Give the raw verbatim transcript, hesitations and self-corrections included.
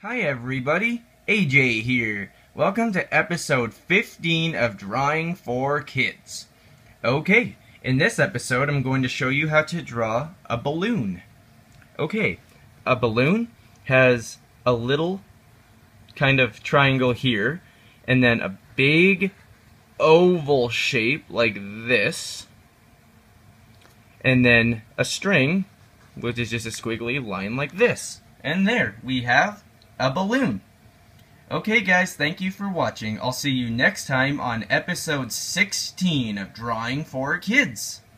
Hi everybody, A J here. Welcome to episode fifteen of Drawing for Kids. Okay, in this episode I'm going to show you how to draw a balloon. Okay, a balloon has a little kind of triangle here, and then a big oval shape like this, and then a string, which is just a squiggly line like this. And there, we have a balloon. Okay guys, thank you for watching. I'll see you next time on episode sixteen of Drawing for Kids.